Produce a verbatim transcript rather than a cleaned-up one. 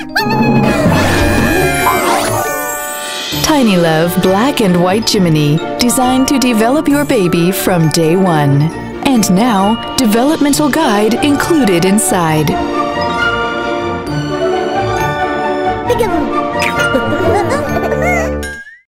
Tiny Love Black and White Gymini, designed to develop your baby from day one. And now, developmental guide included inside. Peekaboo.